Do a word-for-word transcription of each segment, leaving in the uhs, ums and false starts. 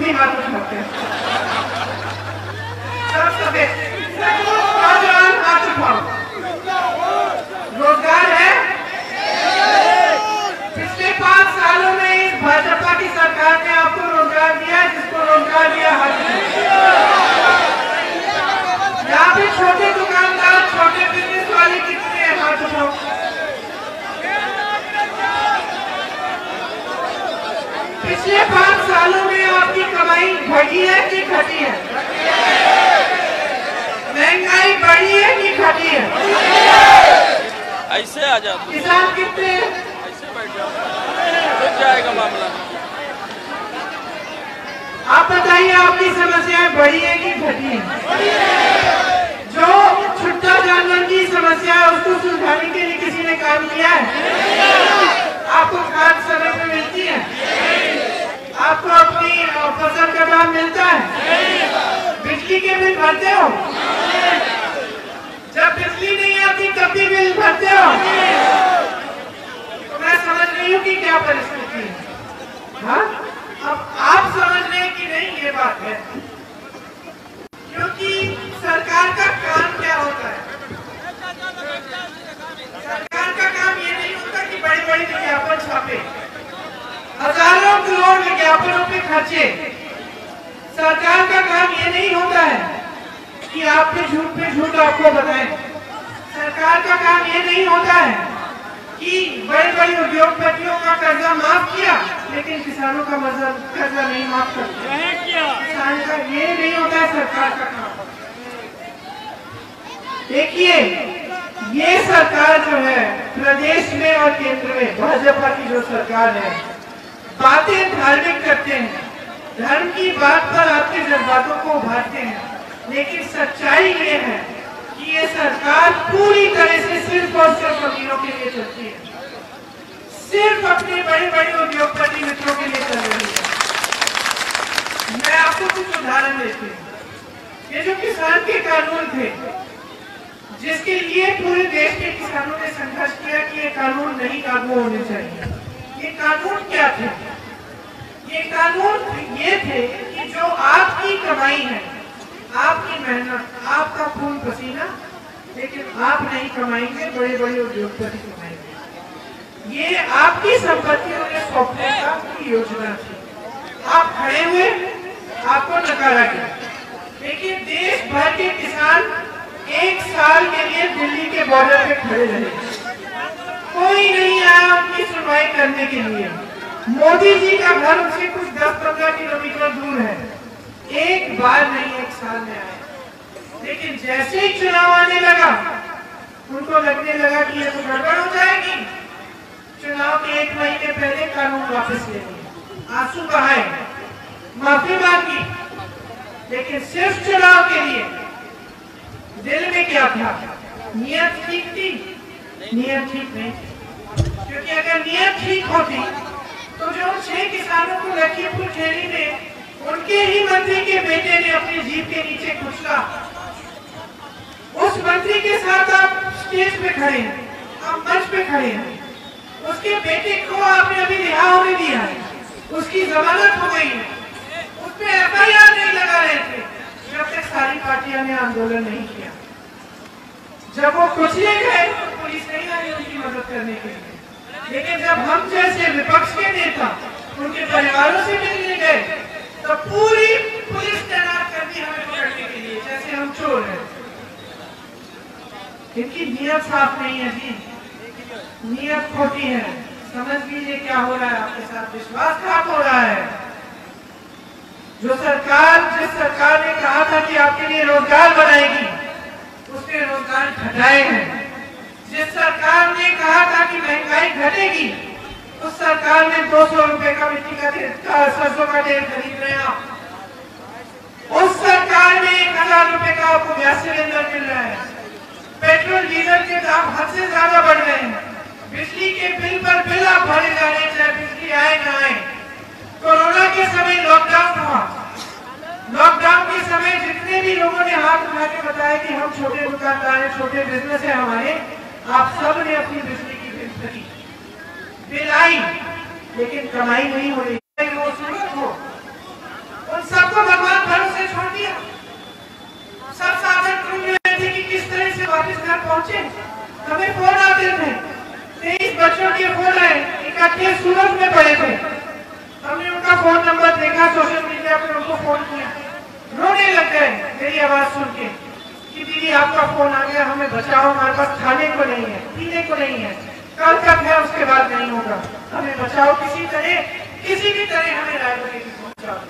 भी हाथ उठाते हैं। सब सफेद नौजवान हाथ उठाओ। रोजगार है? पिछले पांच सालों में इस भाजपा की सरकार ने आपको रोजगार दिया, जिसको रोजगार दिया हाथ उठाओ। यहाँ पे छोटे दुकानदार, छोटे बिजनेस वाले कितने हैं? हाथ उठाओ। पिछले पांच सालों में आपकी कमाई बढ़ी है कि घटी है? महंगाई बढ़ी है कि घटी है? ऐसे आ जाओ। किसान कितने? ऐसे बैठ जाओ, रुक जाएगा मामला। आप बताइए, आपकी समस्याएं बढ़ी है कि घटी है? जो छुट्टा जानवर की समस्या है उसको सुलझाने के लिए किसी ने काम किया है? आपको खाद समय पे मिलती है? आपको अपनी फसल का दाम मिलता है? बिजली के बिल भरते हो? जब बिजली नहीं आती तब भी बिल भरते हो? तो मैं समझ रही हूँ कि क्या परिस्थिति है। हाँ, अब आप समझ रहे हैं कि नहीं, ये बात है। क्योंकि सरकार का काम क्या होता है? सरकार का काम ये नहीं होता कि बड़ी बड़ी विज्ञापन छापे, हजारों करोड़ विज्ञापनों पे खर्चे। सरकार का काम ये नहीं होता है कि आपके झूठ पे झूठ आपको बताएं। सरकार का काम ये नहीं होता है कि बड़े बड़े उद्योगपतियों का कर्जा माफ किया लेकिन किसानों का कर्जा नहीं माफ करता। किसान का ये नहीं होता है सरकार का काम। देखिए, ये सरकार जो है प्रदेश में और केंद्र में, भाजपा की जो सरकार है, बातें धार्मिक करते हैं, धर्म की बात पर आपके जज्बातों को उभारते हैं, लेकिन सच्चाई ये है कि ये सरकार पूरी तरह से सिर्फ और सिर्फ अमीरों के लिए चलती है, सिर्फ अपने बड़े बड़े उद्योगपति मित्रों के लिए चल रही है। मैं आपको कुछ उदाहरण देती हूँ। ये जो किसान के कानून थे, जिसके लिए पूरे देश के किसानों ने संघर्ष किया कि ये कानून नहीं लागू होने चाहिए, ये कानून क्या थे? ये कानून ये थे कि जो आपकी कमाई है, आपकी मेहनत, आपका खून पसीना, लेकिन आप नहीं कमाएंगे, बड़े बड़े उद्योगपति कमाएंगे। ये आपकी संपत्ति उन्हें सौंपने का योजना थी। आप खड़े हुए, आपको नकारा गया। लेकिन देश भर के किसान एक साल के लिए दिल्ली के बॉर्डर पे खड़े रहे, कोई नहीं आया उनकी सुनवाई करने के लिए। मोदी जी का घर उनसे कुछ दस पंद्रह किलोमीटर दूर है, एक बार नहीं एक साल में आए। लेकिन जैसे ही चुनाव आने लगा, उनको लगने लगा कि ये तो गड़बड़ हो जाएगी। चुनाव के एक महीने पहले कानून वापस ले लिए, आंसू बहाए, माफी मांगी, लेकिन सिर्फ चुनाव के लिए। दिल में क्या था? नियत ठीक थी? नियत ठीक नहीं, क्योंकि अगर नियत ठीक होती तो जो छह किसानों को लखीमपुर खीरी में उनके ही मंत्री के बेटे ने अपनी जीप के नीचे कुचला, उस मंत्री के साथ आप स्टेज पे खड़े हैं, आप मंच पे खड़े हैं, उसके बेटे को आपने अभी रिहा होने दिया है, उसकी जमानत हो गई है, उस पर एफ आई आर नहीं लगा रहे थे जब तक सारी पार्टियां ने आंदोलन नहीं किया। जब वो कुचले गए तो पुलिस नहीं आई उनकी मदद करने के लिए। लेकिन जब हम जैसे विपक्ष के नेता उनके परिवारों से मिलने गए तो पूरी पुलिस तैनात कर दी हमें पकड़ने के लिए, जैसे हम चोर हैं। इनकी नियत साफ नहीं है जी, नियत खोटी है। समझ लीजिए क्या हो रहा है आपके साथ, विश्वासघात हो रहा है। जो सरकार, जिस सरकार ने कहा था कि आपके लिए रोजगार बनाएगी, उसने रोजगार घटाए हैं। जिस सरकार ने कहा था कि महंगाई घटेगी, उस सरकार ने दो सौ रुपए का मिट्टी का तेल, सरसों का तेल खरीद रहे हैं आप। उस सरकार में एक हजार रुपए का आपको गैस सिलेंडर मिल रहा है। पेट्रोल डीजल के दाम हद से ज्यादा बढ़ रहे हैं। बिजली के बिल पर बिल आप भरे जा रहे हैं, चाहे बिजली आए ना आए। कोरोना के समय लॉकडाउन हुआ, लॉकडाउन के समय जितने भी लोगों ने हाथ उठा के बताया कि हम छोटे दुकानदार हैं, छोटे बिजनेस है हमारे, आप सब ने अपनी बिजली की बिल भरी, बिल आई, लेकिन कमाई नहीं हो रही। वो सूरत हो, उन पहुंचे, हमें फोन आते थे, तेईस बच्चों के फोन आए, इकट्ठे सूरत में पड़े थे। हमने उनका फोन नंबर देखा, सोशल मीडिया पर उनको फोन किया, रोने लग गए मेरी आवाज सुन के कि दीदी आपका फोन आ गया, हमें बचाओ, हमारे पास खाने को नहीं है, पीने को नहीं है, कल तक है, उसके बाद नहीं होगा, हमें बचाओ, किसी तरह किसी भी तरह हमें रायबरेली पहुंचाओ।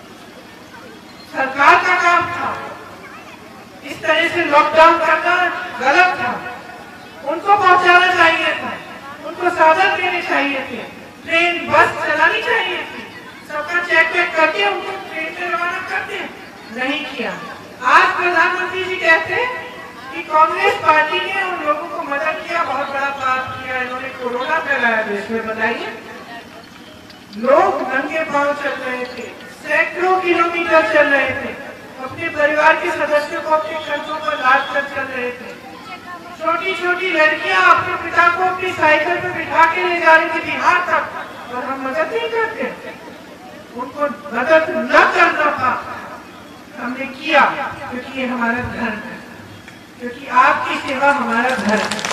सरकार का काम था, इस तरह से लॉकडाउन करना गलत था, उनको पहुंचाना चाहिए था, उनको साधन देने चाहिए थे, ट्रेन बस चलानी चाहिए थी, सबका चेक वेक करके उनको ट्रेन से रवाना करते, नहीं किया। आज प्रधानमंत्री जी कहते हैं कि कांग्रेस पार्टी ने उन लोगों को मदद किया, बहुत बड़ा पाप किया, इन्होंने कोरोना फैलाया देश में। बताइए, लोग नंगे पांव चल रहे थे, सैकड़ों किलोमीटर चल रहे थे, अपने परिवार के सदस्यों को अपने कंधों पर लाद कर चल रहे थे, छोटी छोटी लड़कियां अपने पिता को अपनी साइकिल पर बिठा के ले जा रही थी बिहार तक, और हम मदद नहीं करते, उनको मदद न करना था, हमने किया, क्योंकि ये हमारा धर्म है, क्योंकि आपकी सेवा हमारा धर्म है।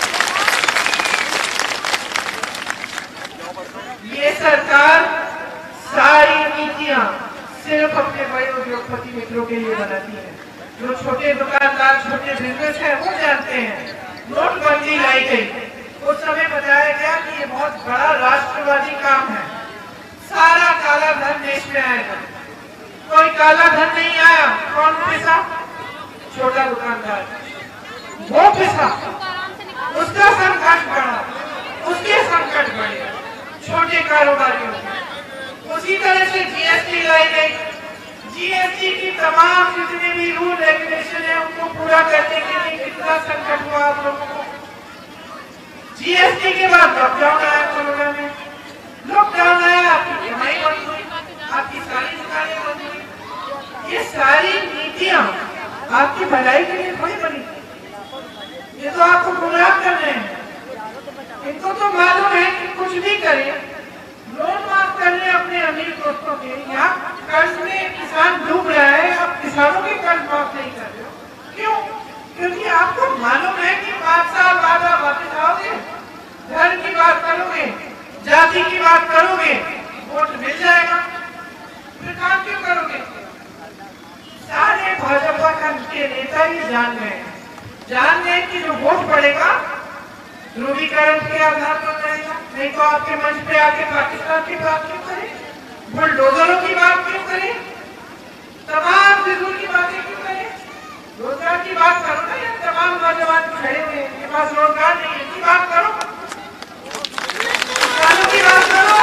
ये सरकार सारी नीतियां सिर्फ अपने बड़े उद्योगपति मित्रों के लिए बनाती है। जो छोटे दुकानदार, छोटे बिजनेस है, वो जानते हैं। नोटबंदी लाई गई, उस समय बताया गया कि ये बहुत बड़ा राष्ट्रवादी काम है, सारा काला धन देश में आएगा। कोई काला धन नहीं आया, कौन पिसा? छोटा दुकानदार, वो पिसा, उसका संकट बढ़ा, उसके संकट बढ़े छोटे कारोबारियों के। उसी तरह से जीएसटी लाई गई, जीएसटी की तमाम जितने भी रूल रेगुलेशन है उनको पूरा करने के लिए कितना संकट हुआ आप लोगों को। जीएसटी के बाद लॉकडाउन आया, कोरोना में लॉकडाउन आया, आपकी कमाई बंद हुई, आपकी सारी दुकानें बंद हुई। ये सारी नीतियां आपकी भलाई के लिए थोड़ी बनी, ये तो आपको गुमराह कर रहे हैं। इनको तो मालूम है कि कुछ भी करें, लोन माफ कर रहे अपने अमीर दोस्तों के, यहाँ कर्ज में किसान डूब रहा है, आप किसानों के कर्ज माफ नहीं कर रहे हो, क्यों? क्योंकि आपको मालूम है कि पांच साल बाद आप वापस आओगे, धर्म की बात करोगे, जाति की बात करोगे, वोट मिल जाएगा, फिर काम क्यों करोगे? सारे भाजपा के नेता ही जान गए, जान गए कि जो वोट पड़ेगा ध्रुवीकरण के आधार पर रहेगा, नहीं तो आपके मंच पे आके पाकिस्तान की बात क्यों करें, बुलडोजरों की बात क्यों करें, तमाम फिजूल की बातें क्यों करें? रोजगार की बात करो ना, ये तमाम नौजवान खड़े हुए हैं, इनके पास रोजगार नहीं है, इनकी बात करो, किसानों की बात करो,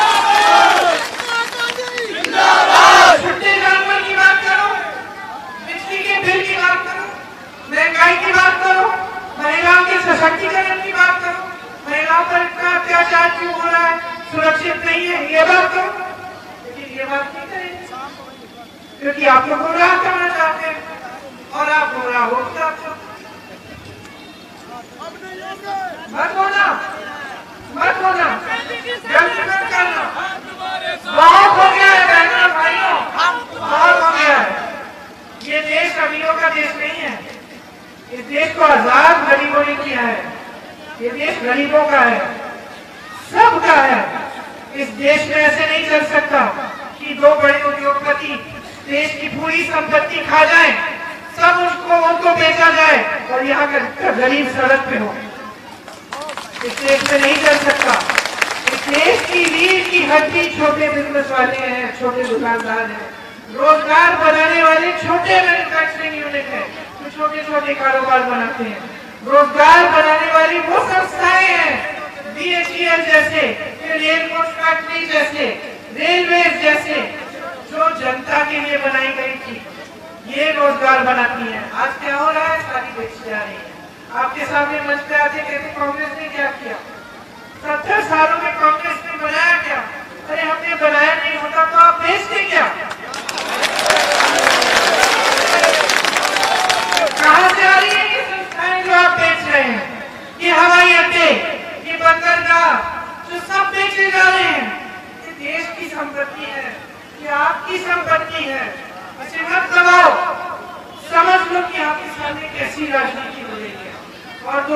छुट्टे जानवर की बात करो, बिजली के बिल की बात करो, महंगाई की बात करो, महिलाओं के सशक्तिकरण की बात करो, महिलाओं पर इतना अत्याचार क्यों हो रहा है, सुरक्षित नहीं है, ये बात करो। लेकिन ये बात नहीं करेंगे, क्योंकि आप लोग गुमराह करना चाहते हैं और आप गुमराह हो जाते हो। मत होना, मत होना, जल्दी मत करना, बहुत हो गया है बहनों भाइयों, बहुत हो गया है। ये देश अमीरों का देश नहीं है, इस देश को आजाद गरीबों ने किया है, ये देश गरीबों का है, सबका है। इस देश में ऐसे नहीं चल सकता कि दो बड़े उद्योगपति देश की पूरी संपत्ति खा जाएं, सब उसको उनको बेचा जाए और यहाँ का गरीब सड़क पे हो। इस देश में नहीं चल सकता। इस देश की रीढ़ की हड्डी छोटे बिजनेस वाले हैं, छोटे दुकानदार हैं, रोजगार बनाने वाले छोटे मैन्युफैक्चरिंग यूनिट है, जो छोटे छोटे कारोबार बनाते हैं। रोजगार बनाने वाली वो संस्थाएं हैं, बीएचईएल जैसे, रेल फैक्ट्री जैसे, रेलवे जैसे, जो जनता के लिए बनाई गई थी, ये रोजगार बनाती है। आज क्या हो रहा है, सारी बेची जा रही है। आपके सामने मंच पे आते कहते कांग्रेस ने क्या किया, सत्तर सालों में कांग्रेस ने बनाया क्या? अरे हमने बनाया नहीं होता तो आप बेचते क्या? कहां से आ रही है ये संस्थाएं जो आप बेच रहे हैं? ये हवाई अड्डे, ये बंदरगाह, जो सब बेचे जा रहे हैं, ये देश की संपत्ति है, ये आपकी संपत्ति है। इसे मत दबाओ, समझ लो कि आपके सामने कैसी राजनीति हो रही है और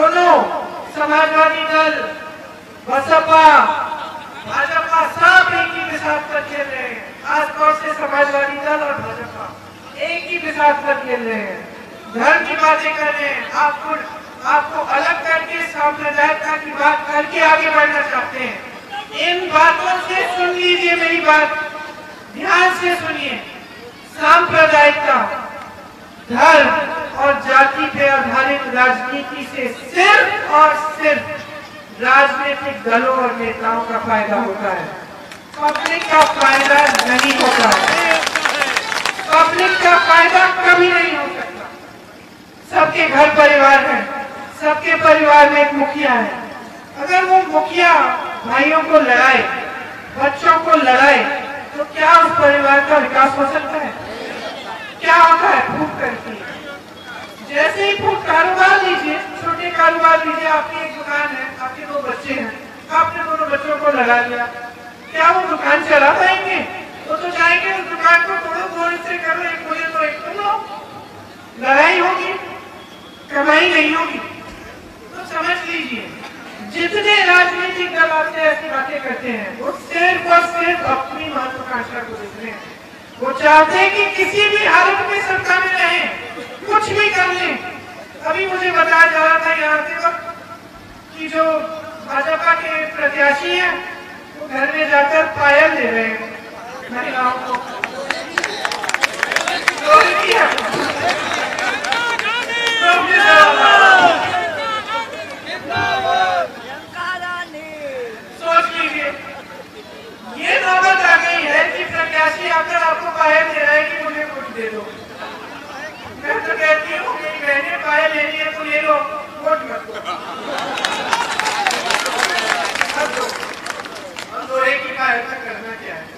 समाजवादी दल, बसपा, भाजपा सब एक ही बिसात पर खेल रहे हैं। खासतौर से समाजवादी दल और भाजपा एक ही बिसात पर खेल रहे हैं, धर्म की बातें कर रहे हैं। आपको आपको अलग करके सांप्रदायिकता की बात करके आगे बढ़ना चाहते हैं। इन बातों से सुन लीजिए, मेरी बात ध्यान से सुनिए। सांप्रदायिकता, धर्म और जाति पे आधारित राजनीति से सिर्फ और सिर्फ राजनीतिक दलों और नेताओं का फायदा होता है, पब्लिक का फायदा नहीं होता है। पब्लिक का फायदा कभी नहीं हो सकता। सबके घर परिवार है, सबके परिवार में एक मुखिया है। अगर वो मुखिया भाइयों को लड़ाए, बच्चों को लड़ाए, तो क्या उस परिवार का विकास हो सकता है? क्या होता है? फूट करती है। जैसे ही फूट, कारोबार लीजिए, छोटे कारोबार लीजिए, आपकी एक दुकान है, आपके दो बच्चे हैं, आपने दोनों बच्चों को लगा लिया, क्या वो दुकान चला पाएंगे? वो तो जाएंगे उस दुकान को तोड़ो, दो हिस्से करो, एक मुझे तो एक तुम लो। लड़ाई होगी, कमाई नहीं होगी। तो समझ लीजिए, जितने राजनीतिक दल आपसे ऐसी बातें करते हैं, वो सिर्फ और सिर्फ अपनी महत्वाकांक्षा को देख रहे हैं। वो चाहते हैं कि किसी भी हालत में सत्ता में रहे, कुछ भी कर लें। अभी मुझे बताया जा रहा था यहाँ के वक्त कि जो भाजपा के प्रत्याशी हैं, वो घर में जाकर पायल दे रहे हैं महिलाओं को। सोच लीजिए, ये नौबत आ गई है कि प्रत्याशी आकर आपको पायल दे रहा है कि मुझे वोट दे दो। मैं तो कहती हूँ कि मैंने पायल लेनी है तो ले लो, वोट मत दो। अब दो, अब दो एक ही पायल तक करना क्या है?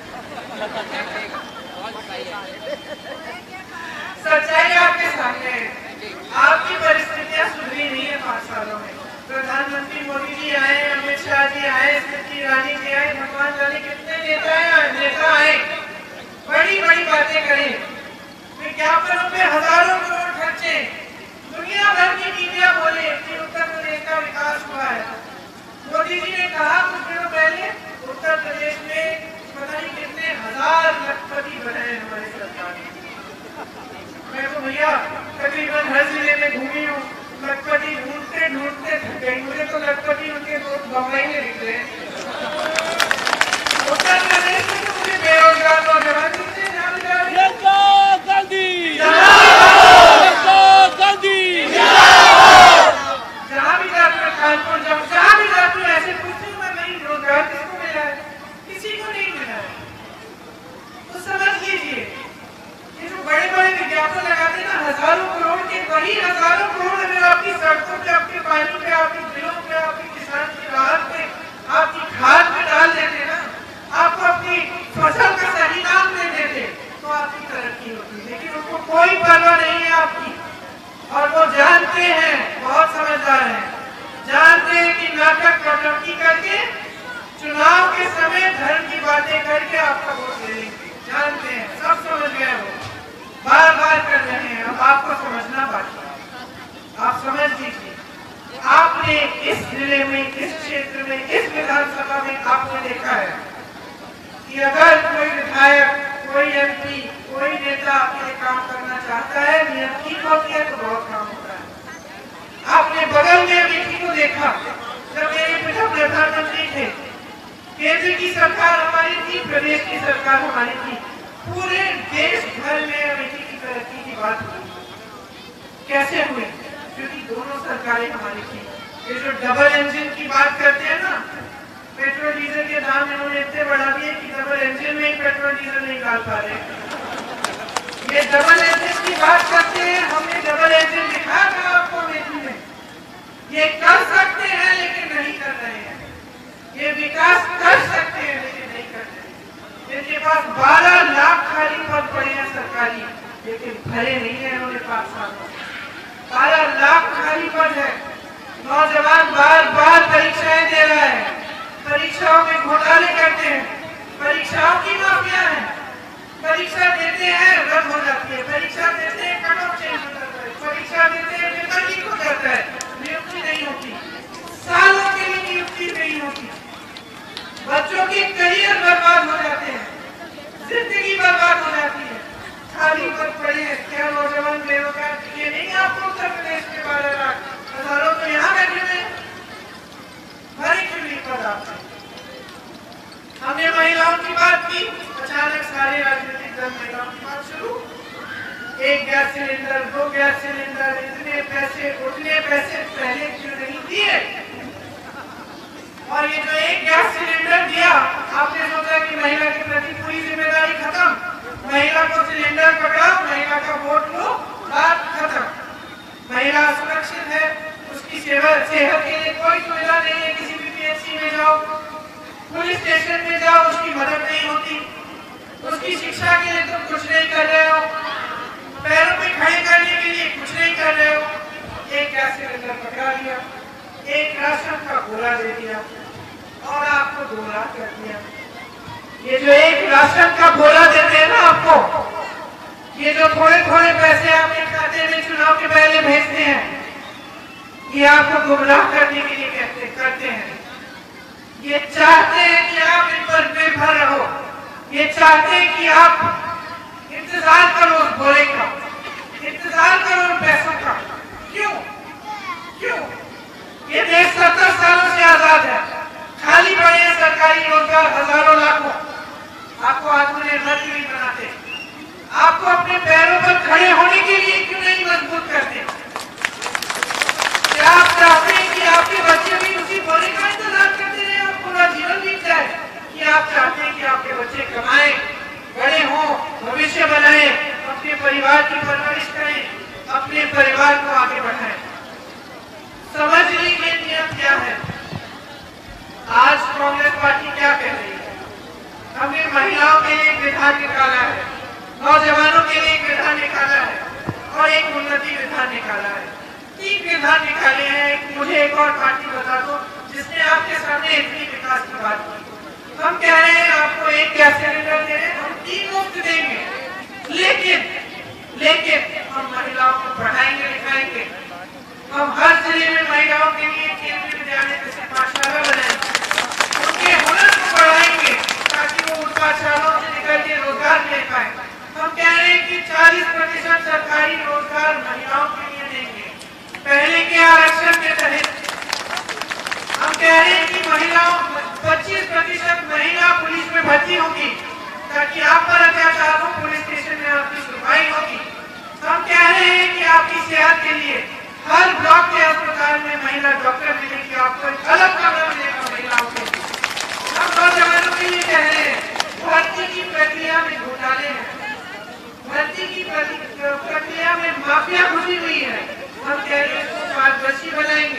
सच्चाई आपके सामने है। आपकी परिस्थितियां सुधरी नहीं है पांच सालों में। प्रधानमंत्री मोदी जी आए, अमित शाह जी आए, स्मृति ईरानी जी आए, भगवान जाने कितने नेता आए, नेता आए, बड़ी बड़ी बातें करें, विज्ञापनों पे हजारों करोड़ खर्चे, दुनिया भर की मीडिया बोले कि उत्तर प्रदेश का विकास हुआ है। मोदी जी ने कहा कुछ दिनों पहले, उत्तर प्रदेश में पता नहीं कितने हजार लखपति बने हैं हमारी सरकार ने। मैं तो भैया तकरीबन हर जिले में घूमी हूँ, लखपति ढूंढते ढूंढते थक गई। मुझे तो लखपति उनके दोस्त बम्बई में दिख रहे हैं। उत्तर प्रदेश में तो मुझे बेरोजगार नौजवान दिखते हैं। जहाँ भी जाती हूँ, कानपुर जाऊँ, जहाँ भी जाती हूँ, ऐसे पूछती हूँ मैं, नहीं रोजगार किसको मिला है? किसी को नहीं मिला है। तो समझ लीजिए, ये जो बड़े बड़े विज्ञापन लगाते हैं ना, हजारों करोड़ के, वही हजारों करोड़ अगर आपकी सड़कों पे, आपके पानी पे, आपके बिलों पे, आपके किसान की राहत पे, आपकी खाद में डाल देते ना, आपको अपनी फसल का सही दाम दे देते, तो आपकी तरक्की होती। लेकिन उनको कोई परवाह नहीं है आपकी, और वो जानते हैं, बहुत समझदार हैं, जानते हैं कि नाटक कटौती करके चुनाव के समय धर्म की बातें करके आपका वोट ले लेंगे। जानते हैं, सब समझ गए, वो बार बार कर रहे हैं। अब आपको समझना बाकी है। आप समझ लीजिए, आपने इस जिले में, इस क्षेत्र में, इस विधानसभा में आपने देखा है कि अगर कोई विधायक, कोई एमपी, कोई नेता आपके लिए काम करना चाहता है, नियत ठीक होती है तो बहुत काम होता है। आपने बगल में अमेठी को देखा, जब मेरे पिता प्रधानमंत्री थे, केंद्र की सरकार हमारी थी, प्रदेश की सरकार हमारी थी, पूरे देश भर में अमेठी की तरक्की की बात हुई। कैसे हुई? क्योंकि दोनों सरकारें हमारी थी। ये जो डबल इंजन की बात करते हैं ना, पेट्रोल डीजल के दाम इन्होंने इतने बढ़ा दिए कि डबल इंजन में ही पेट्रोल डीजल नहीं निकाल पा रहे। ये डबल इंजन की बात करते हैं, हमने डबल इंजन दिखा था आपको अमेठी में। ये कर सकते हैं लेकिन नहीं कर रहे हैं। ये विकास कर सकते हैं लेकिन नहीं कर रहे। इनके पास बारह लाख खाली पद पड़े हैं सरकारी, लेकिन भरे नहीं है इन्होंने पांच साल में। बारह लाख खाली पद है। नौजवान बार बार परीक्षाएं दे रहा है, परीक्षाओं में घोटाले करते हैं, परीक्षाओं की माफिया है। परीक्षा देते हैं, रद्द हो जाती है, परीक्षा देते हैं, कट ऑफ चेंज हो जाता है, परीक्षा देते हैं, पेपर लीक हो जाता है, नियुक्ति नहीं होती। एक गैस सिलेंडर, दो गैस सिलेंडर, इतने पैसे उतने पैसे पहले क्यों नहीं दिए? और ये जो एक गैस सिलेंडर दिया, आपने सोचा कि महिला के प्रति पूरी जिम्मेदारी खत्म, महिला को सिलेंडर पकड़ा, महिला का वोट लो, बात खत्म। महिला सुरक्षित है, उसकी सेवा सेहत के लिए कोई सुविधा नहीं है, किसी भी पीएचसी में जाओ, पुलिस स्टेशन में जाओ, उसकी मदद नहीं होती, उसकी शिक्षा के लिए तुम कुछ नहीं कर रहे हो, पैरों पे खड़े करने के लिए कुछ नहीं कर रहे हो। एक गैस सिलेंडर पकड़ा लिया, एक राशन का बोरा दे दिया और आपको दो लाख कर दिया। ये जो एक राशन का बोरा देते हैं ना आपको, ये जो थोड़े थोड़े पैसे आपके खाते में चुनाव के पहले भेजते हैं, ये आपको गुमराह करने के लिए कहते करते हैं। ये चाहते हैं कि आप इन पर निर्भर रहो, ये चाहते हैं कि आप इंतजार करो उस बोरे का, इंतजार करो उन पैसों का। क्यों क्यों? ये देश सत्तर सालों से आजाद है, खाली पड़े हैं सरकारी रोजगार हजारों लाखों, आपको आत्मनिर्भर क्यों नहीं बनाते? आपको अपने पैरों पर खड़े होने के लिए क्यों नहीं मजबूत करते? क्या आप चाहते हैं कि आपके बच्चे भी उसी बोरे का इंतजार करते रहे और पूरा जीवन बीत जाए? कि आप चाहते हैं कि आपके बच्चे कमाएं, बड़े हों, भविष्य बनाएं, अपने परिवार की परवरिश करें, अपने परिवार को आगे बढ़ाएं? समझ लीजिए नियम क्या है। आज कांग्रेस पार्टी क्या कह रही है? हमने महिलाओं के लिए एक विधान निकाला है, नौजवानों के लिए एक विधान निकाला है और एक उन्नति विधान निकाला है। तीन विधान निकाले हैं। मुझे एक और पार्टी बता दो जिसने आपके सामने इतनी विकास की बात की। हम कह रहे हैं आपको एक गैस सिलेंडर दे रहे हैं, हम तीन मुफ्त देंगे, लेकिन लेकिन हम महिलाओं को पढ़ाएंगे लिखाएंगे, हम हर जिले में महिलाओं के लिए केंद्रीय विद्यालय जैसे पाठशाला बनाएंगे, उनके हुनर को बढ़ाएंगे ताकि वो उन पाठशालाओं से निकल के रोजगार ले पाए। हम कह रहे हैं कि चालीस प्रतिशत सरकारी रोजगार महिलाओं के लिए देंगे, पहले के आरक्षण के तहत। हम कह रहे हैं कि महिलाओं पच्चीस प्रतिशत महिला पुलिस में भर्ती होगी ताकि आप पर अत्याचार हो, पुलिस स्टेशन में आपकी सुनवाई होगी। हम कह रहे हैं कि आपकी सेहत के लिए हर ब्लॉक के अस्पताल में महिला डॉक्टर मिलेंगे, आपको एक अलग कमरा मिलेगा महिलाओं के लिए। हम नौजवानों के लिए कह रहे हैं भर्ती की प्रक्रिया में घोटाले हैं, भर्ती की प्रक्रिया में माफिया घुसी हुई है। हम कह रहे हैं पारदर्शी बनाएंगे,